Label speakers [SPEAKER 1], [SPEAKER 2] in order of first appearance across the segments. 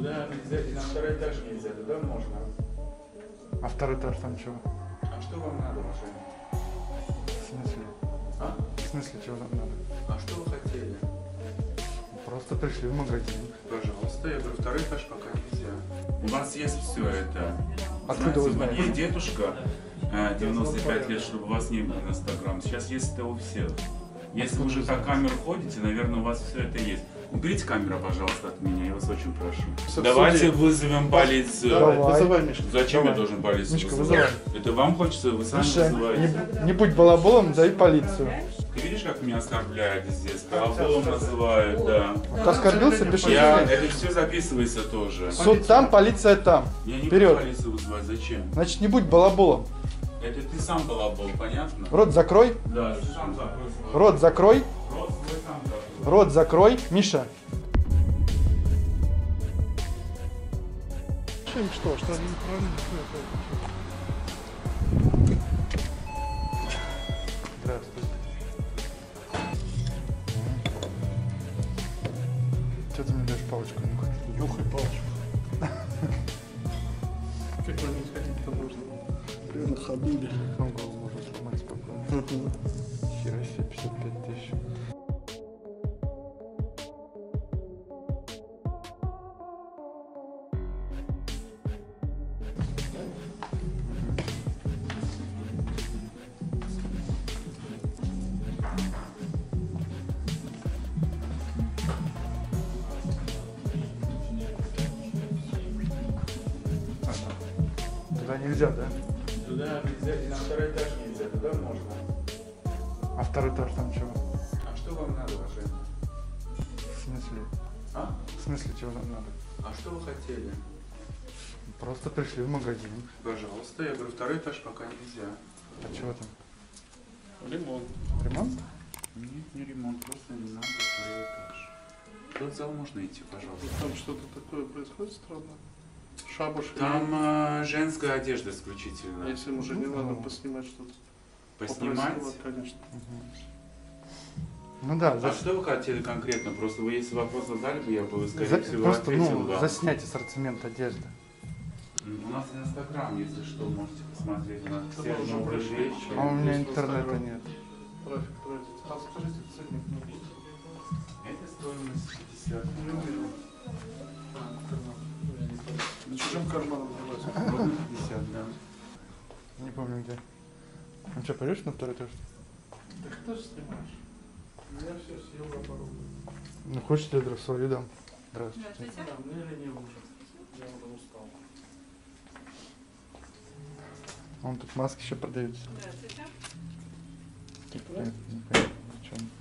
[SPEAKER 1] Туда нельзя, и на второй этаж нельзя, туда можно.
[SPEAKER 2] А второй этаж там чего?
[SPEAKER 1] А что вам надо, уважаемый?
[SPEAKER 2] В смысле?
[SPEAKER 1] А?
[SPEAKER 2] В смысле, чего нам надо?
[SPEAKER 1] А что вы хотели?
[SPEAKER 2] Просто пришли в магазин.
[SPEAKER 1] Пожалуйста, я говорю, второй этаж пока нельзя. У вас есть все это.
[SPEAKER 2] Откуда вы
[SPEAKER 1] Знаете,
[SPEAKER 2] знаете?
[SPEAKER 1] мне дедушка 95 лет, чтобы у вас не было Инстаграм. Сейчас есть это у всех. Если вы уже на камеру ходите, наверное, у вас все это есть. Уберите камеру, пожалуйста, от меня, я вас очень прошу. Давайте вызовем полицию.
[SPEAKER 2] Давай.
[SPEAKER 3] Вызывай, Мишка.
[SPEAKER 1] Зачем
[SPEAKER 2] Давай.
[SPEAKER 1] я должен полицию
[SPEAKER 2] Мишка,
[SPEAKER 1] вызывать? Это вам хочется, вы сами
[SPEAKER 2] Миша,
[SPEAKER 1] вызываете.
[SPEAKER 2] не будь балаболом, зови полицию.
[SPEAKER 1] Ты видишь, как меня оскорбляют здесь? Балаболом называют, да.
[SPEAKER 2] Ты оскорбился, пиши.
[SPEAKER 1] Это все записывается тоже.
[SPEAKER 2] Суд там, полиция там.
[SPEAKER 1] Я не буду
[SPEAKER 2] Вперед.
[SPEAKER 1] полицию вызывать, зачем?
[SPEAKER 2] Значит, не будь балаболом.
[SPEAKER 1] Это ты сам балабол, понятно?
[SPEAKER 2] Рот закрой.
[SPEAKER 1] Да, ты сам закрой свой рот.
[SPEAKER 2] Рот закрой.
[SPEAKER 1] Рот свой сам закрой.
[SPEAKER 2] Рот закрой. Миша.
[SPEAKER 3] Что неправильно?
[SPEAKER 2] Здравствуй. Что ты мне даешь палочку нюхать?
[SPEAKER 3] Нюхай палочку. Как бы не ходить-то можно? Прямо ходили.
[SPEAKER 2] Ну, голову можно сломать спокойно. Хера себе, 55 тысяч. Туда нельзя, да?
[SPEAKER 1] Туда нельзя, и на второй этаж нельзя, туда можно.
[SPEAKER 2] А второй этаж там чего?
[SPEAKER 1] А что вам надо, уважаемый?
[SPEAKER 2] В смысле?
[SPEAKER 1] А?
[SPEAKER 2] В смысле, чего нам надо?
[SPEAKER 1] А что вы хотели?
[SPEAKER 2] Просто пришли в магазин.
[SPEAKER 1] Пожалуйста, я говорю, второй этаж пока нельзя.
[SPEAKER 2] А чего там?
[SPEAKER 3] Ремонт.
[SPEAKER 2] Ремонт?
[SPEAKER 1] Нет, не ремонт, просто не надо второй этаж. В тот зал можно идти, пожалуйста.
[SPEAKER 3] Там что-то такое происходит странно? Шабуш.
[SPEAKER 1] Там женская одежда исключительно.
[SPEAKER 3] Если уже не надо поснимать что-то.
[SPEAKER 1] Поснимать?
[SPEAKER 3] Попросила, конечно.
[SPEAKER 2] Ну да,
[SPEAKER 1] А что вы хотели конкретно? Просто вы, если вопрос задали бы, я бы, скорее всего,
[SPEAKER 2] просто
[SPEAKER 1] ответил вам.
[SPEAKER 2] заснять ассортимент одежды.
[SPEAKER 1] У нас Инстаграм, если что, можете посмотреть. У нас
[SPEAKER 3] Это
[SPEAKER 1] все
[SPEAKER 3] мы уже
[SPEAKER 1] новые
[SPEAKER 3] пришли.
[SPEAKER 1] вещи.
[SPEAKER 2] А у меня
[SPEAKER 3] Есть
[SPEAKER 2] интернета
[SPEAKER 3] Инстаграм.
[SPEAKER 2] нет.
[SPEAKER 3] Трафик тратить. А скажите, ценник на год.
[SPEAKER 1] Это стоимость 50 рублей.
[SPEAKER 3] На чужим карманом давайте.
[SPEAKER 1] Ровно 50, да.
[SPEAKER 2] Не помню где. Ну что, пойдешь на второй этаж?
[SPEAKER 3] Так кто же снимаешь? Я все съел на пару.
[SPEAKER 2] Ну хочешь, я свою дам. Здравствуйте.
[SPEAKER 3] Да, мне лень уже. Я уже устал.
[SPEAKER 2] Вон тут маски еще продаются.
[SPEAKER 4] Здравствуйте.
[SPEAKER 2] Непонятно, в чем.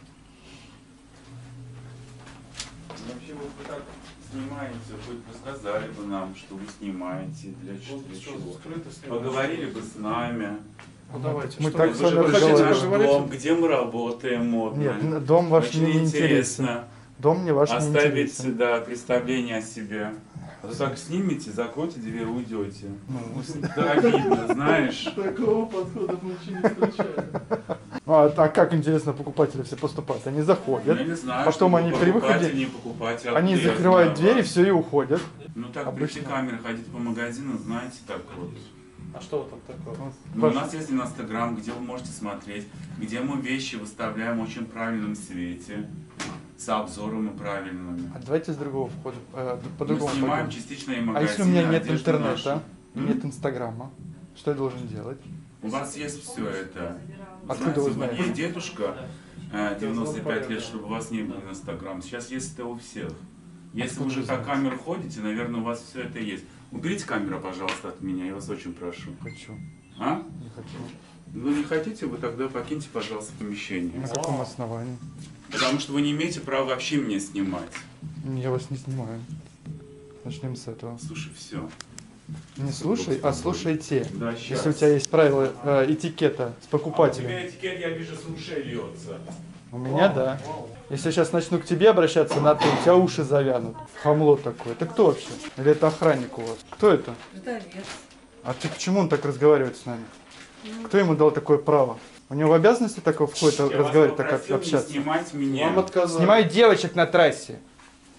[SPEAKER 1] Вообще, вот вы так снимаете, хоть бы сказали бы нам, что вы снимаете, для чего. Поговорили бы с нами.
[SPEAKER 3] Ну давайте.
[SPEAKER 2] Мы
[SPEAKER 3] что
[SPEAKER 2] так
[SPEAKER 3] вы
[SPEAKER 2] с вами
[SPEAKER 1] Вы же
[SPEAKER 3] хотите
[SPEAKER 1] наш
[SPEAKER 2] разговариваем.
[SPEAKER 1] дом, где мы работаем, модно.
[SPEAKER 2] Нет, дом ваш
[SPEAKER 1] Очень
[SPEAKER 2] мне не интересен.
[SPEAKER 1] интересно
[SPEAKER 2] Дом мне ваш не
[SPEAKER 1] оставить,
[SPEAKER 2] интересен.
[SPEAKER 1] да, представление о себе. А то так снимете, закройте дверь, уйдете.
[SPEAKER 2] Ну,
[SPEAKER 1] Да, обидно, знаешь.
[SPEAKER 3] Такого подхода мы еще не встречали.
[SPEAKER 2] а как, интересно, покупатели все поступают? Они заходят,
[SPEAKER 1] Я не знаю,
[SPEAKER 2] потом
[SPEAKER 1] что
[SPEAKER 2] они
[SPEAKER 1] вы
[SPEAKER 2] при
[SPEAKER 1] покупатель,
[SPEAKER 2] выходе,
[SPEAKER 1] не покупатель,
[SPEAKER 2] они
[SPEAKER 1] откуда я
[SPEAKER 2] закрывают
[SPEAKER 1] знаю
[SPEAKER 2] двери,
[SPEAKER 1] вас?
[SPEAKER 2] все и уходят.
[SPEAKER 1] Ну так,
[SPEAKER 2] Обычно.
[SPEAKER 1] прийти камеры, ходить по магазину, знаете, так вот.
[SPEAKER 3] А что там такое?
[SPEAKER 2] Вот,
[SPEAKER 1] Ну, у
[SPEAKER 2] ваш-
[SPEAKER 1] нас есть Инстаграм, где вы можете смотреть, где мы вещи выставляем в очень правильном свете, с обзорами правильными.
[SPEAKER 2] А давайте с другого входа,
[SPEAKER 1] Мы
[SPEAKER 2] по-другому
[SPEAKER 1] снимаем
[SPEAKER 2] пойдем.
[SPEAKER 1] частичные
[SPEAKER 2] А
[SPEAKER 1] магазины.
[SPEAKER 2] если у меня нет
[SPEAKER 1] одежду
[SPEAKER 2] интернета,
[SPEAKER 1] нашу.
[SPEAKER 2] нет инстаграма, что я должен делать?
[SPEAKER 1] У вас есть все это.
[SPEAKER 2] Откуда вы знаете?
[SPEAKER 1] Мне дедушка 95 лет, чтобы у вас не было Инстаграм. Сейчас есть это у всех. Если
[SPEAKER 2] Откуда
[SPEAKER 1] вы уже
[SPEAKER 2] вы
[SPEAKER 1] на
[SPEAKER 2] знаете?
[SPEAKER 1] камеру ходите, наверное, у вас все это есть. Уберите камеру, пожалуйста, от меня, я вас очень прошу.
[SPEAKER 2] Хочу,
[SPEAKER 1] А?
[SPEAKER 2] не хочу.
[SPEAKER 1] Вы не хотите, вы тогда покиньте, пожалуйста, помещение.
[SPEAKER 2] На каком основании?
[SPEAKER 1] Потому что вы не имеете права вообще меня снимать.
[SPEAKER 2] Я вас не снимаю. Начнем с этого.
[SPEAKER 1] Слушай, все.
[SPEAKER 2] Не слушай, а слушайте.
[SPEAKER 1] Да,
[SPEAKER 2] Если
[SPEAKER 1] сейчас.
[SPEAKER 2] у тебя есть правила этикета с
[SPEAKER 1] У
[SPEAKER 2] покупателем.
[SPEAKER 1] тебя этикет, я вижу, с ушей льется.
[SPEAKER 2] У меня да. Если я сейчас начну к тебе обращаться на ты, у тебя уши завянут. Хамло такое. Ты кто вообще? Или это охранник у вас? Кто это?
[SPEAKER 4] Ждовец.
[SPEAKER 2] А ты почему он так разговаривает с нами? Кто ему дал такое право? У него в обязанности такое входит
[SPEAKER 1] Я вас
[SPEAKER 2] разговаривать, так
[SPEAKER 1] попросил не
[SPEAKER 2] общаться?
[SPEAKER 1] снимать меня.
[SPEAKER 3] Вам отказали.
[SPEAKER 2] Снимай девочек на трассе.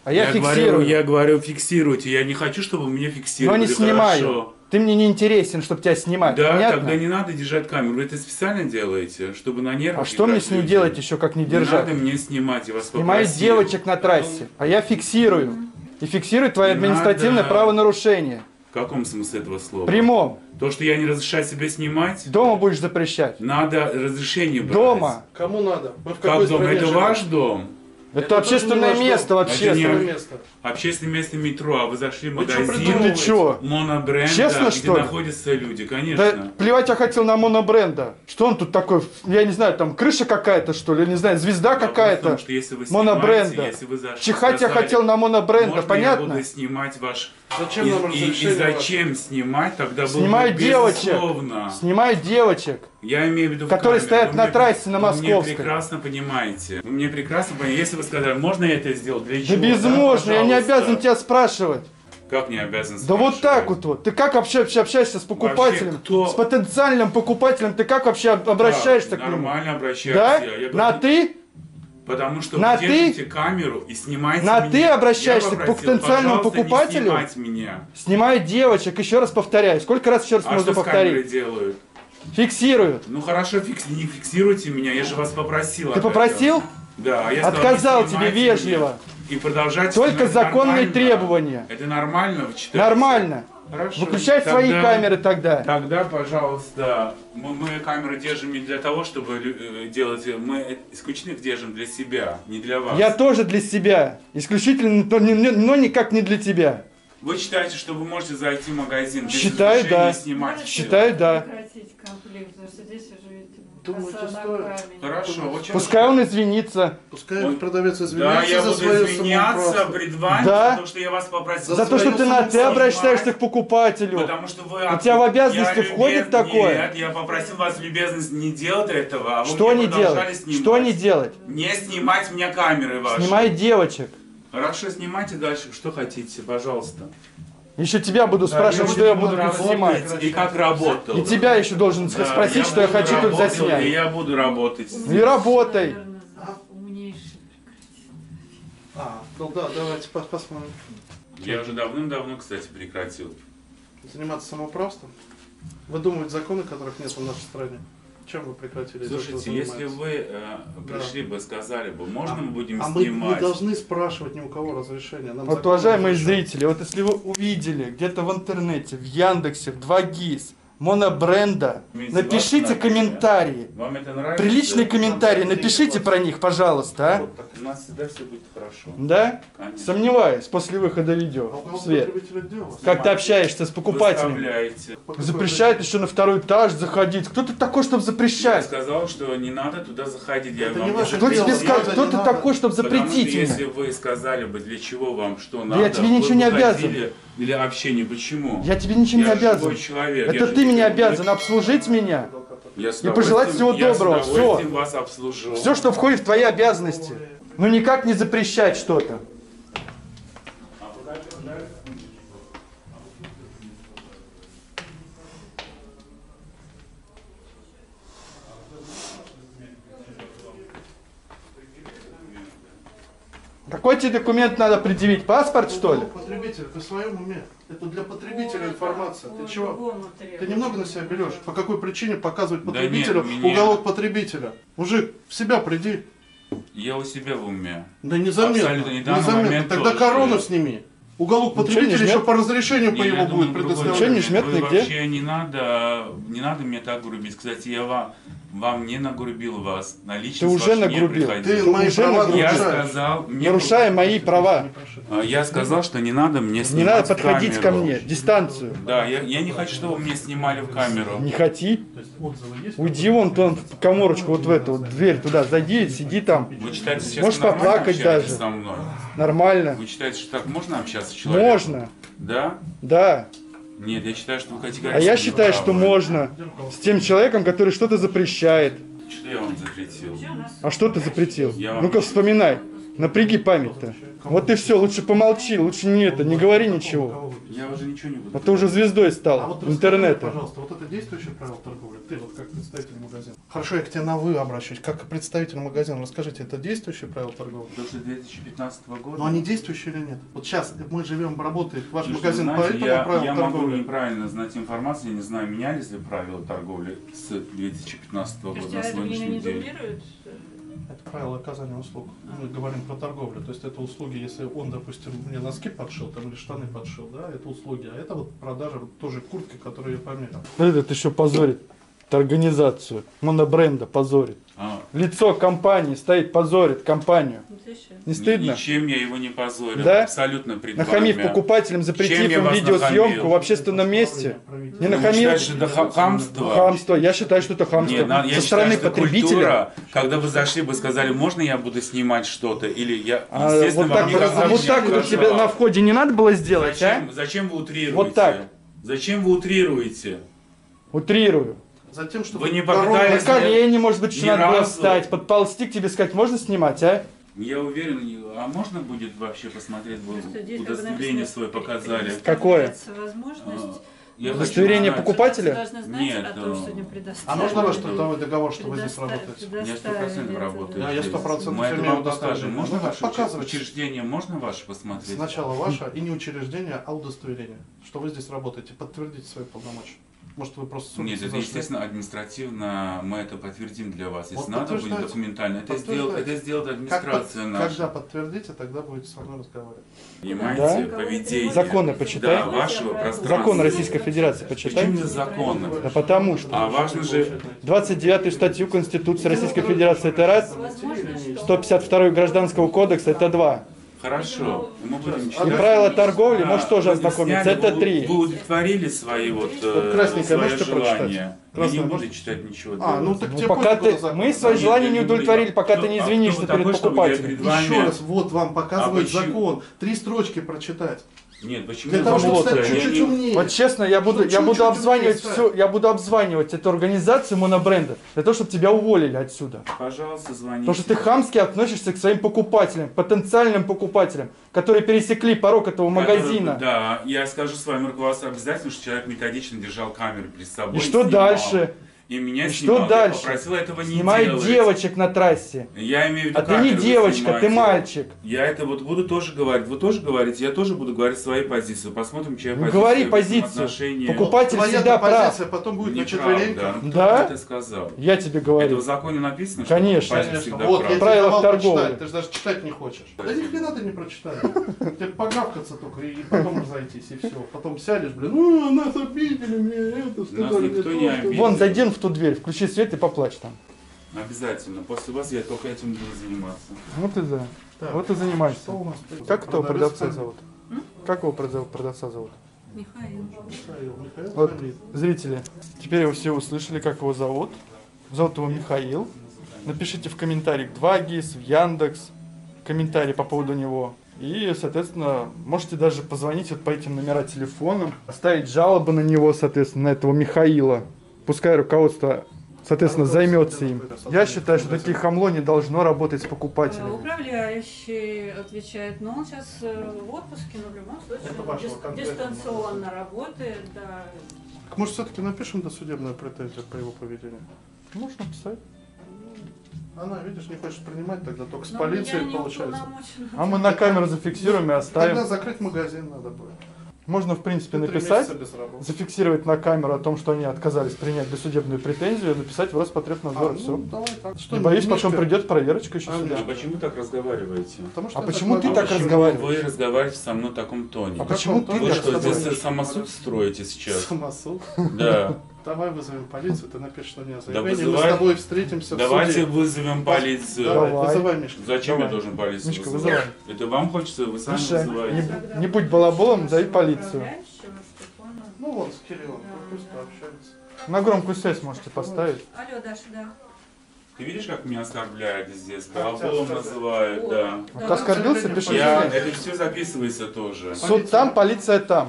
[SPEAKER 2] А я фиксирую.
[SPEAKER 1] Я говорю, фиксируйте. Я не хочу, чтобы меня
[SPEAKER 2] Но
[SPEAKER 1] фиксировали.
[SPEAKER 2] не снимаю.
[SPEAKER 1] Хорошо.
[SPEAKER 2] Ты мне не интересен, чтобы тебя снимать.
[SPEAKER 1] Да,
[SPEAKER 2] Понятно?
[SPEAKER 1] тогда не надо держать камеру. Вы это специально делаете, чтобы на нервах.
[SPEAKER 2] А что мне с ней
[SPEAKER 1] людей.
[SPEAKER 2] делать еще, как не держать?
[SPEAKER 1] Не надо мне снимать, я вас
[SPEAKER 2] Снимаю
[SPEAKER 1] попросил.
[SPEAKER 2] девочек на трассе, а я фиксирую. И фиксирую твое
[SPEAKER 1] Не
[SPEAKER 2] административное
[SPEAKER 1] надо.
[SPEAKER 2] правонарушение.
[SPEAKER 1] В каком смысле этого слова?
[SPEAKER 2] В прямом.
[SPEAKER 1] То, что я не разрешаю себе снимать,
[SPEAKER 2] Дома будешь запрещать.
[SPEAKER 1] надо разрешение брать.
[SPEAKER 2] Дома.
[SPEAKER 3] Кому надо? Мы в
[SPEAKER 1] Как
[SPEAKER 3] какой
[SPEAKER 1] дом?
[SPEAKER 3] стране
[SPEAKER 1] Это
[SPEAKER 3] живем?
[SPEAKER 1] ваш дом?
[SPEAKER 2] Это общественное
[SPEAKER 3] тоже не ваш
[SPEAKER 2] место
[SPEAKER 3] дом.
[SPEAKER 2] вообще.
[SPEAKER 1] Это не-
[SPEAKER 3] Общественное место.
[SPEAKER 1] Общественное место метро, а вы зашли в
[SPEAKER 3] Вы чё
[SPEAKER 1] магазин
[SPEAKER 3] придумываете?
[SPEAKER 2] Ты чё?
[SPEAKER 1] монобренда,
[SPEAKER 2] Честно,
[SPEAKER 1] где
[SPEAKER 2] что ли?
[SPEAKER 1] находятся люди, конечно.
[SPEAKER 2] Да плевать я хотел на монобренда. Что он тут такой, я не знаю, там крыша какая-то что ли, я не знаю, звезда
[SPEAKER 1] Вопрос в
[SPEAKER 2] какая-то.
[SPEAKER 1] том, что если вы
[SPEAKER 2] монобренда.
[SPEAKER 1] снимаете, если вы зашли,
[SPEAKER 2] Чихать я
[SPEAKER 1] сказали,
[SPEAKER 2] хотел на монобренда,
[SPEAKER 1] можно
[SPEAKER 2] понятно?
[SPEAKER 1] я буду снимать ваш...
[SPEAKER 3] Зачем нам
[SPEAKER 1] и
[SPEAKER 3] разрешение
[SPEAKER 1] зачем снимать, тогда
[SPEAKER 2] Снимаю
[SPEAKER 1] было бы
[SPEAKER 2] девочек.
[SPEAKER 1] безусловно.
[SPEAKER 2] Снимаю девочек.
[SPEAKER 1] Я имею в виду
[SPEAKER 2] Которые
[SPEAKER 1] камеру.
[SPEAKER 2] стоят
[SPEAKER 1] Вы
[SPEAKER 2] на
[SPEAKER 1] мне-
[SPEAKER 2] трассе на
[SPEAKER 1] Вы
[SPEAKER 2] Московской.
[SPEAKER 1] меня прекрасно понимаете. Вы мне прекрасно понимаете. Если вы сказали, можно я это сделать, для
[SPEAKER 2] Да
[SPEAKER 1] чего?
[SPEAKER 2] безможно, я не
[SPEAKER 1] пожалуйста.
[SPEAKER 2] обязан тебя спрашивать.
[SPEAKER 1] Как не обязан
[SPEAKER 2] Да
[SPEAKER 1] спрашивать?
[SPEAKER 2] вот так вот. Ты как общаешься с покупателем,
[SPEAKER 1] Вообще, кто-
[SPEAKER 2] с потенциальным покупателем, ты как вообще обращаешься
[SPEAKER 1] Да,
[SPEAKER 2] к нему?
[SPEAKER 1] нормально обращаюсь.
[SPEAKER 2] Да?
[SPEAKER 1] Я говорю,
[SPEAKER 2] На ты?
[SPEAKER 1] Потому что
[SPEAKER 2] На
[SPEAKER 1] вы
[SPEAKER 2] ты?
[SPEAKER 1] держите камеру и снимаете
[SPEAKER 2] На
[SPEAKER 1] меня.
[SPEAKER 2] ты обращаешься
[SPEAKER 1] Я
[SPEAKER 2] к
[SPEAKER 1] попросил,
[SPEAKER 2] потенциальному
[SPEAKER 1] пожалуйста,
[SPEAKER 2] покупателю?
[SPEAKER 1] Не снимать меня.
[SPEAKER 2] Снимаю девочек, еще раз повторяю. Сколько раз еще раз
[SPEAKER 1] А
[SPEAKER 2] можно
[SPEAKER 1] что с камерой
[SPEAKER 2] повторить?
[SPEAKER 1] делают?
[SPEAKER 2] Фиксируют.
[SPEAKER 1] Ну хорошо, не фиксируйте меня, я же вас попросил.
[SPEAKER 2] Ты
[SPEAKER 1] об
[SPEAKER 2] попросил?
[SPEAKER 1] этом. Да, я сказал,
[SPEAKER 2] Отказал
[SPEAKER 1] не
[SPEAKER 2] тебе
[SPEAKER 1] снимайте
[SPEAKER 2] вежливо.
[SPEAKER 1] меня. И продолжать
[SPEAKER 2] Только
[SPEAKER 1] снимать
[SPEAKER 2] законные
[SPEAKER 1] нормально.
[SPEAKER 2] требования.
[SPEAKER 1] Это нормально, вы читаете?
[SPEAKER 2] Нормально.
[SPEAKER 1] Хорошо.
[SPEAKER 2] Выключай свои камеры тогда.
[SPEAKER 1] Тогда, пожалуйста, мы камеры держим не для того, чтобы делать, мы исключительно их держим для себя, не для вас.
[SPEAKER 2] Я тоже для себя. Исключительно, но никак не для тебя.
[SPEAKER 1] Вы считаете, что вы можете зайти в магазин без
[SPEAKER 2] Считаю,
[SPEAKER 1] разрешения
[SPEAKER 2] да.
[SPEAKER 1] и снимать всё?
[SPEAKER 2] Считаю, да.
[SPEAKER 4] Прекратить конфликт, потому что здесь уже ведь
[SPEAKER 3] Думаете,
[SPEAKER 4] коса на
[SPEAKER 3] стоит?
[SPEAKER 4] камень.
[SPEAKER 1] Хорошо, очень
[SPEAKER 2] Пускай он извинится.
[SPEAKER 3] Пускай
[SPEAKER 1] Ой.
[SPEAKER 3] продавец
[SPEAKER 1] Да,
[SPEAKER 3] извиняется
[SPEAKER 1] я
[SPEAKER 3] за
[SPEAKER 1] буду
[SPEAKER 3] свое
[SPEAKER 1] извиняться
[SPEAKER 3] самоуправство.
[SPEAKER 1] пред вами,
[SPEAKER 2] Да.
[SPEAKER 1] потому что я вас попросил.
[SPEAKER 2] За то, что ты на ты обращаешься к покупателю.
[SPEAKER 1] Потому что вы...
[SPEAKER 2] У тебя в обязанности
[SPEAKER 1] Я
[SPEAKER 2] входит такое?
[SPEAKER 1] Нет, я попросил вас любезность не делать этого, а вы
[SPEAKER 2] Что
[SPEAKER 1] мне
[SPEAKER 2] не
[SPEAKER 1] продолжали
[SPEAKER 2] делать?
[SPEAKER 1] снимать.
[SPEAKER 2] Что не делать?
[SPEAKER 1] Не снимать мне камеры ваши.
[SPEAKER 2] Снимай девочек.
[SPEAKER 1] Хорошо, снимайте дальше, что хотите, пожалуйста.
[SPEAKER 2] Еще тебя буду спрашивать, что я буду тут снимать.
[SPEAKER 1] И как работал.
[SPEAKER 2] И тебя еще должен
[SPEAKER 1] Да,
[SPEAKER 2] спросить, что я
[SPEAKER 1] буду
[SPEAKER 2] хочу тут
[SPEAKER 1] работать, И
[SPEAKER 2] заснять.
[SPEAKER 1] я буду работать.
[SPEAKER 2] И работай.
[SPEAKER 4] Наверное, умнейший
[SPEAKER 3] Ну да, давайте посмотрим.
[SPEAKER 1] Я уже давным-давно, кстати, прекратил.
[SPEAKER 3] Заниматься самоуправством? Вы думаете, законы, которых нет в нашей стране? Чем вы прекратили?
[SPEAKER 1] Слушайте,
[SPEAKER 3] этим
[SPEAKER 1] если
[SPEAKER 3] заниматься?
[SPEAKER 1] вы пришли бы, сказали бы, можно мы будем
[SPEAKER 3] А мы не
[SPEAKER 1] снимать?
[SPEAKER 3] должны спрашивать ни у кого разрешения. Нам
[SPEAKER 2] Вот,
[SPEAKER 3] закон
[SPEAKER 2] уважаемые
[SPEAKER 3] разрешает.
[SPEAKER 2] зрители, вот если вы увидели где-то в интернете, в Яндексе, в 2GIS, монобренда,
[SPEAKER 1] Имеете
[SPEAKER 2] напишите
[SPEAKER 1] власть на
[SPEAKER 2] комментарии.
[SPEAKER 1] Вам это нравится?
[SPEAKER 2] Приличные комментарии напишите про них, пожалуйста, а?
[SPEAKER 1] Вот так у нас всегда все будет хорошо.
[SPEAKER 2] Да?
[SPEAKER 1] Конечно.
[SPEAKER 2] Сомневаюсь, после выхода
[SPEAKER 3] А
[SPEAKER 2] видео
[SPEAKER 3] у
[SPEAKER 2] в
[SPEAKER 3] кого
[SPEAKER 2] свет.
[SPEAKER 3] потребителя где у вас?
[SPEAKER 2] Как ты общаешься с покупателями?
[SPEAKER 1] Выставляете.
[SPEAKER 3] По какой
[SPEAKER 2] Запрещает
[SPEAKER 3] причине?
[SPEAKER 2] еще на второй этаж заходить. Кто ты такой, чтобы
[SPEAKER 1] Я
[SPEAKER 2] запрещать?
[SPEAKER 1] сказал, что не надо туда заходить. Я
[SPEAKER 3] Это
[SPEAKER 1] вам
[SPEAKER 3] не ваше
[SPEAKER 2] Кто
[SPEAKER 3] дело,
[SPEAKER 2] тебе сказал,
[SPEAKER 3] надо,
[SPEAKER 2] кто
[SPEAKER 3] не
[SPEAKER 2] ты
[SPEAKER 3] надо.
[SPEAKER 2] такой, чтобы
[SPEAKER 1] Потому что
[SPEAKER 2] запретить
[SPEAKER 1] если
[SPEAKER 2] мне?
[SPEAKER 1] вы сказали бы, для чего вам что
[SPEAKER 2] Да
[SPEAKER 1] надо,
[SPEAKER 2] я тебе
[SPEAKER 1] вы
[SPEAKER 2] ничего не
[SPEAKER 1] бы
[SPEAKER 2] обязан.
[SPEAKER 1] ходили для общения. Почему?
[SPEAKER 2] Я тебе ничем не
[SPEAKER 1] Я же
[SPEAKER 2] обязан.
[SPEAKER 1] живой человек.
[SPEAKER 2] Это
[SPEAKER 1] Я же
[SPEAKER 2] ты меня
[SPEAKER 1] не-
[SPEAKER 2] обязан обслужить меня.
[SPEAKER 1] Я с
[SPEAKER 2] и пожелать
[SPEAKER 1] удовольствием-
[SPEAKER 2] всего доброго.
[SPEAKER 1] Я с удовольствием вас обслужу.
[SPEAKER 2] Все, что входит в твои обязанности. Но никак не запрещать что-то. Какой тебе документ надо предъявить? Паспорт, что ли?
[SPEAKER 3] Потребитель, ты в своем уме. Это для потребителя информация. Ты чего?
[SPEAKER 4] По-другому
[SPEAKER 3] Ты
[SPEAKER 4] требует.
[SPEAKER 3] немного на себя берешь. По какой причине показывать
[SPEAKER 1] Да
[SPEAKER 3] потребителю
[SPEAKER 1] нет, меня-
[SPEAKER 3] уголок потребителя? Мужик, в себя приди.
[SPEAKER 1] Я у себя в уме.
[SPEAKER 3] Да незаметно.
[SPEAKER 1] Абсолютно, и в данный
[SPEAKER 3] Незаметно.
[SPEAKER 1] момент
[SPEAKER 3] Тогда
[SPEAKER 1] тоже.
[SPEAKER 3] корону сними. Уголок
[SPEAKER 2] Ничего не
[SPEAKER 3] потребителя еще
[SPEAKER 2] жмет?
[SPEAKER 3] по разрешению по
[SPEAKER 1] Не,
[SPEAKER 3] его
[SPEAKER 1] я думаю,
[SPEAKER 3] будет
[SPEAKER 1] другой
[SPEAKER 3] предоставлять.
[SPEAKER 2] Ничего не
[SPEAKER 1] момент.
[SPEAKER 2] жмет
[SPEAKER 1] Вы
[SPEAKER 2] нигде?
[SPEAKER 1] вообще не надо мне так грубить. Кстати, я вам не нагрубил вас. На личность
[SPEAKER 2] Ты уже
[SPEAKER 1] вашу не
[SPEAKER 2] нагрубил.
[SPEAKER 1] приходил.
[SPEAKER 3] Ты мои
[SPEAKER 2] уже
[SPEAKER 3] права
[SPEAKER 2] нагрубил.
[SPEAKER 1] Я
[SPEAKER 3] нарушаешь.
[SPEAKER 1] сказал,
[SPEAKER 2] Нарушая мои права.
[SPEAKER 1] Я сказал, что не надо мне снимать
[SPEAKER 2] Не надо подходить ко
[SPEAKER 1] камеру.
[SPEAKER 2] мне. Дистанцию.
[SPEAKER 1] Да, я не хочу, чтобы вы меня снимали в камеру.
[SPEAKER 2] Не хоти. Уйди вон тон в коморочку, вот в эту вот дверь туда. Зайди, сиди там.
[SPEAKER 1] Вы считаете, сейчас
[SPEAKER 2] Можешь
[SPEAKER 1] нормально
[SPEAKER 2] поплакать
[SPEAKER 1] общаетесь
[SPEAKER 2] даже.
[SPEAKER 1] со мной?
[SPEAKER 2] Нормально.
[SPEAKER 1] Вы считаете, что так можно общаться с человеком?
[SPEAKER 2] Можно.
[SPEAKER 1] Да?
[SPEAKER 2] Да.
[SPEAKER 1] Нет, я считаю, что вы категорически
[SPEAKER 2] А я считаю, что
[SPEAKER 1] неправы.
[SPEAKER 2] можно. С тем человеком, который что-то запрещает.
[SPEAKER 1] Что я вам запретил?
[SPEAKER 2] А что ты запретил?
[SPEAKER 1] Я вам-
[SPEAKER 2] Ну-ка вспоминай. Напряги память-то. Вот и все, лучше помолчи, лучше не это, не говори ничего.
[SPEAKER 3] Кого вы пишете?
[SPEAKER 1] Я уже ничего не буду.
[SPEAKER 2] А ты уже звездой
[SPEAKER 3] А
[SPEAKER 2] стал
[SPEAKER 3] вот расскажи,
[SPEAKER 2] интернета.
[SPEAKER 3] пожалуйста, вот это действующее правило торговли? Ты вот как представитель магазина. Хорошо, я к тебе на «вы» обращусь. Как представитель магазина, расскажите, это действующее правило торговли?
[SPEAKER 1] До 2015 года.
[SPEAKER 3] Но они действующие или нет? Вот сейчас мы живем, работает ваш
[SPEAKER 1] Слушайте,
[SPEAKER 3] магазин по
[SPEAKER 1] знаете,
[SPEAKER 3] этому правилу
[SPEAKER 1] я могу
[SPEAKER 3] торговли?
[SPEAKER 1] неправильно знать информацию, я не знаю, менялись ли правила торговли с 2015
[SPEAKER 4] То
[SPEAKER 1] года
[SPEAKER 4] есть
[SPEAKER 1] на
[SPEAKER 4] это меня
[SPEAKER 1] сегодняшний
[SPEAKER 4] не
[SPEAKER 1] день.
[SPEAKER 4] дублирует?
[SPEAKER 3] Это правило оказания услуг. Мы говорим про торговлю. То есть это услуги, если он, допустим, мне носки подшил там, или штаны подшил, да, это услуги. А это вот продажа вот тоже куртки, которую я померил.
[SPEAKER 2] Этот еще позорит организацию, монобренда позорит.
[SPEAKER 1] А,
[SPEAKER 2] Лицо компании стоит, позорит компанию.
[SPEAKER 4] Ну, ты что?
[SPEAKER 2] Не стыдно?
[SPEAKER 1] Ничем я его не позорил.
[SPEAKER 2] Да?
[SPEAKER 1] Абсолютно пред
[SPEAKER 2] Нахамив
[SPEAKER 1] вами.
[SPEAKER 2] покупателям, запретив
[SPEAKER 1] Чем я
[SPEAKER 2] им
[SPEAKER 1] вас
[SPEAKER 2] видеосъемку
[SPEAKER 1] нахамил?
[SPEAKER 2] в общественном месте. Не
[SPEAKER 1] Вы
[SPEAKER 2] нахамил?
[SPEAKER 1] считаете, что это хамство?
[SPEAKER 2] Хамство. Я считаю, что это хамство.
[SPEAKER 1] Нет, я
[SPEAKER 2] Со стороны
[SPEAKER 1] считаю, что
[SPEAKER 2] потребителя.
[SPEAKER 1] культура, когда вы зашли, вы сказали, можно я буду снимать что-то? Или я,
[SPEAKER 2] А
[SPEAKER 1] естественно,
[SPEAKER 2] вот так,
[SPEAKER 1] вам никогда
[SPEAKER 2] вот
[SPEAKER 1] не
[SPEAKER 2] так вот тебе
[SPEAKER 1] угрожал.
[SPEAKER 2] на входе не надо было сделать,
[SPEAKER 1] Зачем вы утрируете?
[SPEAKER 2] Вот так.
[SPEAKER 1] Зачем вы утрируете?
[SPEAKER 2] Утрирую.
[SPEAKER 3] Затем, чтобы
[SPEAKER 1] Вы не
[SPEAKER 3] дорога-
[SPEAKER 2] На
[SPEAKER 1] попытались-
[SPEAKER 2] колени, может быть, еще
[SPEAKER 1] Ни
[SPEAKER 2] надо было
[SPEAKER 1] разу.
[SPEAKER 2] встать, подползти к тебе, сказать, можно снимать, а?
[SPEAKER 1] Я уверен, а можно будет вообще посмотреть, вы
[SPEAKER 4] Просто здесь как бы
[SPEAKER 1] удостоверение
[SPEAKER 4] написано,
[SPEAKER 1] свое показали?
[SPEAKER 2] Какое?
[SPEAKER 4] предоставляется возможность.
[SPEAKER 1] Я хочу
[SPEAKER 2] Удостоверение
[SPEAKER 1] знать.
[SPEAKER 2] покупателя?
[SPEAKER 4] Должны знать
[SPEAKER 1] Нет,
[SPEAKER 4] о том, что не
[SPEAKER 3] А
[SPEAKER 4] предоставили.
[SPEAKER 3] нужно ваш трудовой договор, что вы здесь работаете?
[SPEAKER 1] Я 100% работаю.
[SPEAKER 3] Да, я
[SPEAKER 1] здесь.
[SPEAKER 3] 100%
[SPEAKER 1] Мы это
[SPEAKER 3] имею
[SPEAKER 1] вам покажем.
[SPEAKER 3] удостоверение.
[SPEAKER 1] Можно
[SPEAKER 3] Ну,
[SPEAKER 1] ваше
[SPEAKER 3] показывайте.
[SPEAKER 1] учреждение, можно ваше посмотреть?
[SPEAKER 3] Сначала ваше и не учреждение, а удостоверение, что вы здесь работаете. Подтвердите свои полномочия. Может, вы просто с улицы
[SPEAKER 1] Нет, это,
[SPEAKER 3] зашли?
[SPEAKER 1] естественно, административно мы это подтвердим для вас. Если
[SPEAKER 3] Вот
[SPEAKER 1] надо будет
[SPEAKER 3] подтверждайте.
[SPEAKER 1] документально, это
[SPEAKER 3] Подтверждайте.
[SPEAKER 1] сделает
[SPEAKER 3] Как
[SPEAKER 1] администрация наша.
[SPEAKER 3] Когда подтвердите, тогда будете со мной разговаривать.
[SPEAKER 1] Понимаете,
[SPEAKER 2] Да?
[SPEAKER 1] поведение.
[SPEAKER 2] Законы почитай.
[SPEAKER 1] Да, вашего пространства.
[SPEAKER 2] Закон Российской Федерации почитай.
[SPEAKER 1] Почему не законы?
[SPEAKER 2] Да потому что.
[SPEAKER 1] А важно же,
[SPEAKER 2] 29-ю статью Конституции Российской Федерации это раз,
[SPEAKER 4] Возможно, что...
[SPEAKER 2] 152 Гражданского кодекса это два.
[SPEAKER 1] хорошо, мы будем
[SPEAKER 2] И
[SPEAKER 1] читать.
[SPEAKER 2] правила торговли,
[SPEAKER 1] Да,
[SPEAKER 2] можешь тоже
[SPEAKER 1] вы
[SPEAKER 2] ознакомиться,
[SPEAKER 1] сняли,
[SPEAKER 2] это
[SPEAKER 1] вы-
[SPEAKER 2] три.
[SPEAKER 1] Вы удовлетворили свои вот
[SPEAKER 3] красненькое
[SPEAKER 1] свои
[SPEAKER 3] можете прочитать?
[SPEAKER 1] желания. Я не
[SPEAKER 3] Красное
[SPEAKER 1] буду
[SPEAKER 3] можете?
[SPEAKER 1] читать ничего.
[SPEAKER 3] А,
[SPEAKER 1] для
[SPEAKER 3] ну
[SPEAKER 1] вас.
[SPEAKER 3] так
[SPEAKER 2] Ну,
[SPEAKER 3] тебе
[SPEAKER 2] пока
[SPEAKER 3] пофиг,
[SPEAKER 2] ты,
[SPEAKER 3] куда закон.
[SPEAKER 2] мы свои
[SPEAKER 1] Нет,
[SPEAKER 2] желания
[SPEAKER 1] я
[SPEAKER 2] не
[SPEAKER 1] не буду.
[SPEAKER 2] удовлетворили, пока
[SPEAKER 1] Кто-
[SPEAKER 2] ты не
[SPEAKER 1] а
[SPEAKER 2] извинишься
[SPEAKER 1] кто
[SPEAKER 2] перед
[SPEAKER 1] такой, чтобы я
[SPEAKER 2] покупателем.
[SPEAKER 1] перед вами-
[SPEAKER 3] Еще раз, вот вам показывает
[SPEAKER 1] почему?
[SPEAKER 3] закон. 3 строчки прочитать.
[SPEAKER 1] Нет, почему
[SPEAKER 3] Для
[SPEAKER 1] я
[SPEAKER 3] того, чтобы
[SPEAKER 1] вам
[SPEAKER 3] стать
[SPEAKER 1] лучше? Я
[SPEAKER 3] чуть-чуть
[SPEAKER 1] не-
[SPEAKER 3] умнее.
[SPEAKER 2] Вот честно, я буду
[SPEAKER 3] Чуть-чуть
[SPEAKER 2] обзванивать
[SPEAKER 3] умнее
[SPEAKER 2] всю, я буду обзванивать эту организацию монобренда для того, чтобы тебя уволили отсюда.
[SPEAKER 1] Пожалуйста, звоните.
[SPEAKER 2] Потому что ты хамски относишься к своим покупателям, потенциальным покупателям, которые пересекли порог этого магазина.
[SPEAKER 1] Да, я скажу своему руководству обязательно, что человек методично держал камеру перед собой.
[SPEAKER 2] И что
[SPEAKER 1] снимал.
[SPEAKER 2] дальше?
[SPEAKER 1] И меня
[SPEAKER 2] И
[SPEAKER 1] снимал.
[SPEAKER 2] что дальше?
[SPEAKER 1] Я попросил этого не
[SPEAKER 2] Снимают
[SPEAKER 1] делать.
[SPEAKER 2] девочек на трассе.
[SPEAKER 1] Я имею в виду
[SPEAKER 2] А ты не
[SPEAKER 1] камеры вы
[SPEAKER 2] девочка, ты
[SPEAKER 1] снимаете.
[SPEAKER 2] мальчик.
[SPEAKER 1] Я это вот буду тоже говорить. Вы тоже говорите, я тоже буду говорить свои позиции. Посмотрим, чья
[SPEAKER 2] Ну,
[SPEAKER 1] позиция.
[SPEAKER 2] говори
[SPEAKER 1] в этом
[SPEAKER 2] позицию.
[SPEAKER 1] отношении.
[SPEAKER 2] Покупатель
[SPEAKER 3] Твоя
[SPEAKER 2] всегда прав.
[SPEAKER 3] позиция потом будет на
[SPEAKER 1] Неправда.
[SPEAKER 3] четвереньках.
[SPEAKER 1] Кто
[SPEAKER 2] Да?
[SPEAKER 1] это сказал?
[SPEAKER 2] Я тебе
[SPEAKER 1] Это
[SPEAKER 2] говорю.
[SPEAKER 1] в законе написано, что
[SPEAKER 2] Конечно.
[SPEAKER 1] покупатель
[SPEAKER 3] Конечно.
[SPEAKER 1] всегда
[SPEAKER 3] Вот,
[SPEAKER 1] прав?
[SPEAKER 3] я тебе
[SPEAKER 2] правилах
[SPEAKER 3] давал
[SPEAKER 2] торговли.
[SPEAKER 3] почитать, ты же даже читать не хочешь. Да ни хрена ты не прочитаешь. Тебе погавкаться только и потом разойтись, и все. Потом сядешь, блин, ну нас обидели, мне это сказали.
[SPEAKER 1] никто
[SPEAKER 3] мне
[SPEAKER 1] не
[SPEAKER 3] то, что».
[SPEAKER 1] обидел.
[SPEAKER 2] Вон, зайди в ту дверь, включи свет и поплачь там.
[SPEAKER 1] Обязательно. После вас я только этим буду заниматься.
[SPEAKER 2] Вот и да.
[SPEAKER 3] Так,
[SPEAKER 2] Вот и занимайся.
[SPEAKER 3] Что у нас?
[SPEAKER 2] Как этого
[SPEAKER 3] Продавец
[SPEAKER 2] продавца
[SPEAKER 3] фамилия.
[SPEAKER 2] зовут? Как его продавца зовут?
[SPEAKER 4] Михаил.
[SPEAKER 3] Михаил
[SPEAKER 2] Вот,
[SPEAKER 3] фамилия.
[SPEAKER 2] зрители, теперь вы все услышали, как его зовут. Зовут его Михаил. Напишите в комментариях 2GIS, в Яндекс, комментарий по поводу него. И, соответственно, можете даже позвонить вот по этим номерам телефона, оставить жалобы на него, соответственно, на этого Михаила. Пускай руководство, соответственно, займется им. Я считаю, что такие хамло не должно работать с покупателями.
[SPEAKER 4] Управляющий отвечает, но он сейчас в отпуске, но в любом случае
[SPEAKER 3] Это вашего конкретного
[SPEAKER 4] дистанционно работает, да.
[SPEAKER 3] Так, может, все-таки напишем досудебную претензию по его поведению?
[SPEAKER 2] Можно писать.
[SPEAKER 3] Она, видишь, не хочет принимать, тогда только с
[SPEAKER 4] Но
[SPEAKER 3] полицией
[SPEAKER 4] я не
[SPEAKER 3] получается.
[SPEAKER 4] уполномочена.
[SPEAKER 2] А мы на камеру зафиксируем и
[SPEAKER 3] Тогда
[SPEAKER 2] оставим.
[SPEAKER 3] закрыть магазин надо будет.
[SPEAKER 2] Можно, в принципе,
[SPEAKER 3] Ты 3
[SPEAKER 2] написать,
[SPEAKER 3] месяца без работы.
[SPEAKER 2] зафиксировать на камеру о том, что они отказались принять досудебную претензию, и написать в Роспотребнадзор. Все.
[SPEAKER 3] давай так.
[SPEAKER 2] Не боюсь,
[SPEAKER 3] Мишка?
[SPEAKER 2] потом придет проверочка еще
[SPEAKER 3] А,
[SPEAKER 2] сюда.
[SPEAKER 1] А почему так разговариваете?
[SPEAKER 3] Потому что
[SPEAKER 2] А
[SPEAKER 3] я
[SPEAKER 2] почему ты
[SPEAKER 3] могу.
[SPEAKER 2] так
[SPEAKER 1] Почему
[SPEAKER 2] разговариваешь?
[SPEAKER 1] Вы разговариваете со мной в таком тоне.
[SPEAKER 2] А почему ты
[SPEAKER 1] Вы
[SPEAKER 2] так
[SPEAKER 1] что, здесь
[SPEAKER 2] разговариваешь?
[SPEAKER 1] самосуд строите сейчас?
[SPEAKER 3] Самосуд.
[SPEAKER 1] Да.
[SPEAKER 3] Давай вызовем полицию, ты напишешь на меня
[SPEAKER 1] Да
[SPEAKER 3] заявление, мы
[SPEAKER 1] вызывай.
[SPEAKER 3] с тобой встретимся в
[SPEAKER 1] Давайте
[SPEAKER 3] суде.
[SPEAKER 1] вызовем полицию.
[SPEAKER 3] Давай,
[SPEAKER 2] Давай.
[SPEAKER 3] вызывай, Мишка.
[SPEAKER 1] Зачем
[SPEAKER 2] Давай.
[SPEAKER 1] я должен полицию
[SPEAKER 2] Мишка,
[SPEAKER 1] вызывать?
[SPEAKER 2] вызывай.
[SPEAKER 1] Это вам хочется, вы сами
[SPEAKER 2] Миша,
[SPEAKER 1] вызываете.
[SPEAKER 2] не будь балаболом, зови полицию.
[SPEAKER 4] Управляющего Степана.
[SPEAKER 3] Ну вот, с Кириллом, пусть пообщаются.
[SPEAKER 2] На громкую связь можете поставить.
[SPEAKER 4] Алло, Даша, да.
[SPEAKER 1] Ты видишь, как меня оскорбляют здесь? Балаболом называют, да.
[SPEAKER 2] А ты оскорбился, пиши
[SPEAKER 1] Я,
[SPEAKER 2] здесь.
[SPEAKER 1] это все записывается тоже.
[SPEAKER 2] Суд там, полиция там.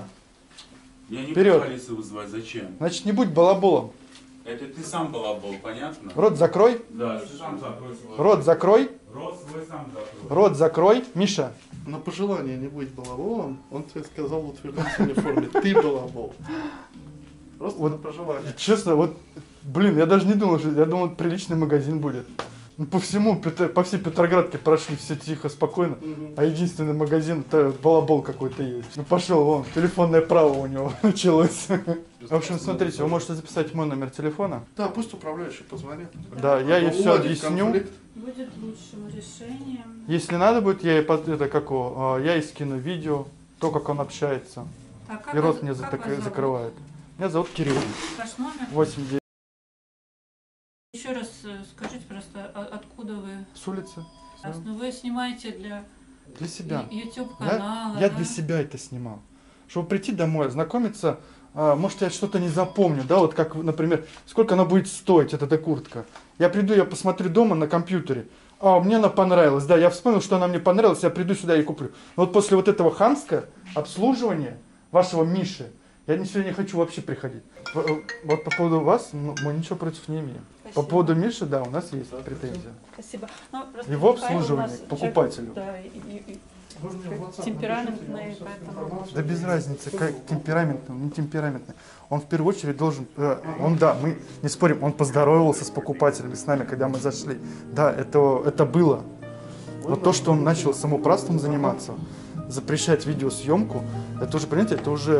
[SPEAKER 1] Я не
[SPEAKER 2] Вперед.
[SPEAKER 1] буду полицию вызывать, зачем?
[SPEAKER 2] Значит, не будь балаболом.
[SPEAKER 1] Это ты сам балабол, понятно?
[SPEAKER 2] Рот закрой.
[SPEAKER 1] Да, ты сам закрой свой.
[SPEAKER 2] Рот закрой.
[SPEAKER 1] Рот свой сам закрой.
[SPEAKER 2] Рот закрой. Миша,
[SPEAKER 3] На пожелание не быть балаболом, он тебе сказал в утвердительной форме, ты балабол. Просто
[SPEAKER 2] Вот
[SPEAKER 3] на пожелание.
[SPEAKER 2] Честно, вот, блин, я даже не думал, что я думал, приличный магазин будет. Ну, по всему, по всей Петроградке прошли все тихо, спокойно. А единственный магазин, это балабол какой-то есть. Ну пошел вон, телефонное право у него началось. В общем, смотрите, вы можете записать мой номер телефона.
[SPEAKER 3] Да, пусть управляющий позвонит.
[SPEAKER 2] Да, я ей все
[SPEAKER 3] Уладить
[SPEAKER 2] объясню.
[SPEAKER 3] конфликт.
[SPEAKER 4] Будет лучшим решением.
[SPEAKER 2] Если надо будет, я ей я ей скину видео, то, как он общается.
[SPEAKER 4] А как
[SPEAKER 2] И рот
[SPEAKER 4] вас-
[SPEAKER 2] мне
[SPEAKER 4] как вас зовут?
[SPEAKER 2] закрывает. Меня зовут Кирилл.
[SPEAKER 4] Ваш номер?
[SPEAKER 2] 8-9
[SPEAKER 4] Еще раз скажите просто, откуда вы?
[SPEAKER 2] с улицы.
[SPEAKER 4] Ну, вы снимаете
[SPEAKER 2] Для себя.
[SPEAKER 4] YouTube канала.
[SPEAKER 2] Я для себя это снимал. Чтобы прийти домой, ознакомиться, может, я что-то не запомню, да, вот как, например, сколько она будет стоить, эта куртка. Я приду, я посмотрю дома на компьютере, мне она понравилась, да, я вспомнил, что она мне понравилась, я приду сюда и куплю. Но вот после вот этого хамского обслуживания вашего Миши, я сюда не хочу вообще приходить. Вот по поводу вас, мы ничего против не имеем. По
[SPEAKER 4] Спасибо.
[SPEAKER 2] поводу Миши, да, у нас есть претензия.
[SPEAKER 4] Спасибо. Ну, просто
[SPEAKER 2] Его
[SPEAKER 4] Михаил
[SPEAKER 2] обслуживание
[SPEAKER 4] у нас
[SPEAKER 2] к покупателю.
[SPEAKER 4] человек, да, и темпераментный, поэтому...
[SPEAKER 2] Да без разницы, как темпераментный, не темпераментный. Он в первую очередь должен, мы не спорим, он поздоровался с покупателями, с нами, когда мы зашли. Да, это было. Но то, что он начал самоуправством заниматься, запрещать видеосъемку, это уже, понимаете,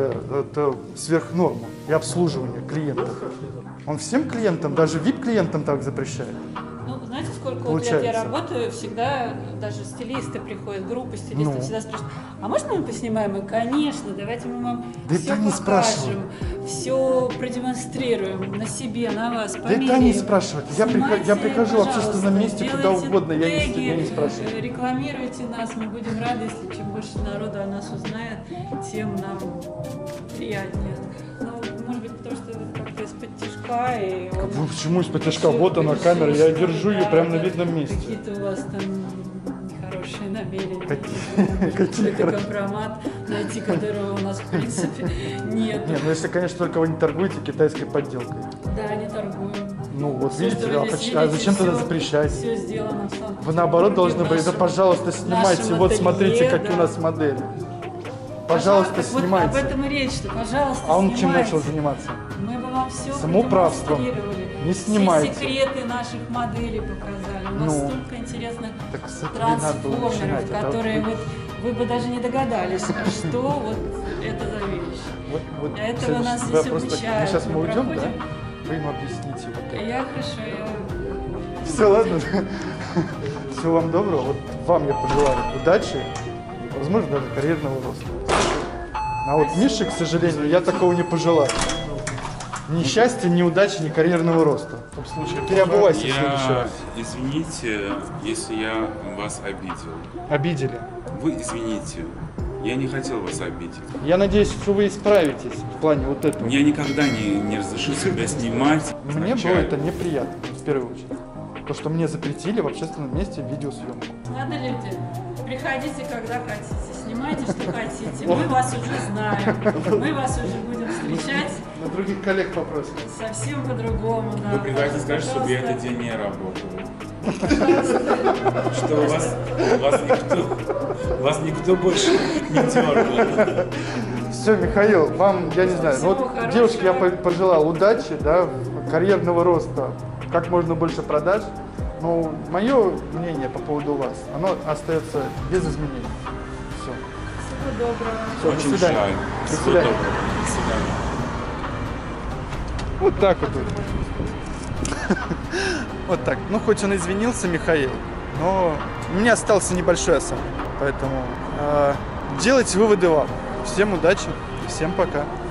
[SPEAKER 2] это сверх нормы и обслуживание клиентов. Он всем клиентам, даже VIP-клиентам так запрещает.
[SPEAKER 4] Ну, знаете, сколько лет
[SPEAKER 2] Получается.
[SPEAKER 4] я работаю, всегда даже стилисты приходят, группы стилистов
[SPEAKER 2] Ну.
[SPEAKER 4] всегда спрашивают, а можно мы поснимаем? И, конечно, давайте мы вам
[SPEAKER 2] Да
[SPEAKER 4] все
[SPEAKER 2] это они
[SPEAKER 4] покажем, все продемонстрируем на себе, на вас,
[SPEAKER 2] Да
[SPEAKER 4] померяем.
[SPEAKER 2] это они спрашивают. Я
[SPEAKER 4] Снимайте,
[SPEAKER 2] прихожу в общественном
[SPEAKER 4] пожалуйста,
[SPEAKER 2] месте, куда
[SPEAKER 4] делайте
[SPEAKER 2] угодно, я
[SPEAKER 4] теги,
[SPEAKER 2] не спрашиваю.
[SPEAKER 4] Рекламируйте нас, мы будем рады, если чем больше народу о нас узнает, тем нам приятнее. Ну, может быть, потому что это как-то из-под тишка. И он-
[SPEAKER 2] Почему из-под тяжка? Вот она камера, я держу ее прямо на видном месте.
[SPEAKER 4] Какие-то у вас там нехорошие намерения.
[SPEAKER 2] Какие
[SPEAKER 4] Это компромат, найти которого у нас в принципе нет.
[SPEAKER 2] Нет, ну если, конечно, только вы не торгуете китайской подделкой.
[SPEAKER 4] Да, не торгуем.
[SPEAKER 2] Ну вот
[SPEAKER 4] Всё,
[SPEAKER 2] видите,
[SPEAKER 4] что вы здесь
[SPEAKER 2] а
[SPEAKER 4] видите,
[SPEAKER 2] зачем тогда
[SPEAKER 4] всё-
[SPEAKER 2] запрещать?
[SPEAKER 4] Все сделано в Санкт-Петербурге.
[SPEAKER 2] Вы наоборот должны были, да
[SPEAKER 4] в нашем-
[SPEAKER 2] пожалуйста, снимайте,
[SPEAKER 4] нашем
[SPEAKER 2] вот
[SPEAKER 4] ателье,
[SPEAKER 2] смотрите, какие
[SPEAKER 4] да.
[SPEAKER 2] у нас модели. Пожалуйста,
[SPEAKER 4] Так вот, об
[SPEAKER 2] снимайте.
[SPEAKER 4] этом и речь, что, пожалуйста,
[SPEAKER 2] А он чем
[SPEAKER 4] снимайте.
[SPEAKER 2] начал заниматься?
[SPEAKER 4] Мы бы вам все
[SPEAKER 2] Самоуправством. Не снимайте.
[SPEAKER 4] Все секреты наших моделей показали. У нас
[SPEAKER 2] Ну.
[SPEAKER 4] столько интересных
[SPEAKER 2] Так с этого и надо было
[SPEAKER 4] трансформеров,
[SPEAKER 2] начинать. Это
[SPEAKER 4] которые
[SPEAKER 2] вот-
[SPEAKER 4] вот вы бы даже не догадались, что вот это за вещь.
[SPEAKER 2] вот
[SPEAKER 4] Для этого
[SPEAKER 2] следующий-
[SPEAKER 4] нас
[SPEAKER 2] да,
[SPEAKER 4] здесь
[SPEAKER 2] просто
[SPEAKER 4] обучают.
[SPEAKER 2] сейчас мы
[SPEAKER 4] Мы
[SPEAKER 2] уйдем, да?
[SPEAKER 4] проходим.
[SPEAKER 2] Вы им объясните. Вот это.
[SPEAKER 4] Я хорошо,
[SPEAKER 2] Все, ладно. Всего вам доброго. Вот вам я пожелаю удачи, возможно, даже карьерного роста. А вот Мише, к сожалению, я такого не пожелаю. Ни счастья, ни удачи, ни карьерного роста. В том случае, переобувайся в следующий раз.
[SPEAKER 1] Извините, если я вас обидел.
[SPEAKER 2] Обидели.
[SPEAKER 1] Вы извините. Я не хотел вас обидеть.
[SPEAKER 2] Я надеюсь, что вы исправитесь в плане вот этого.
[SPEAKER 1] Я никогда не разрешу себя снимать.
[SPEAKER 2] Мне было
[SPEAKER 1] Вначале.
[SPEAKER 2] это неприятно, в первую очередь. То, что мне запретили в общественном месте видеосъемку.
[SPEAKER 4] Ладно, люди, приходите, когда хотите, снимайте, что хотите. Мы вас уже знаем, мы вас уже будем встречать
[SPEAKER 2] На других коллег попросим.
[SPEAKER 4] совсем по-другому. Да.
[SPEAKER 1] Вы предлагаете сказать, чтобы я этот
[SPEAKER 4] Пожалуйста.
[SPEAKER 1] день не работал. Что вас никто больше не дергал.
[SPEAKER 2] Все, Михаил, вам, я не знаю,
[SPEAKER 4] Всего
[SPEAKER 2] вот
[SPEAKER 4] хорошего.
[SPEAKER 2] девушке я пожелал удачи, да, карьерного роста, как можно больше продаж. Но мое мнение по поводу вас, оно остается без изменений. Все.
[SPEAKER 4] Всего доброго.
[SPEAKER 2] Всё, до
[SPEAKER 1] Очень
[SPEAKER 2] свидания.
[SPEAKER 1] жаль.
[SPEAKER 2] До
[SPEAKER 1] Всего
[SPEAKER 2] свидания.
[SPEAKER 1] доброго. До свидания.
[SPEAKER 2] Вот так вот. Вот так. Ну, хоть он извинился, Михаил, но у меня остался небольшой осадок. Поэтому делайте выводы вам. Всем удачи, всем пока.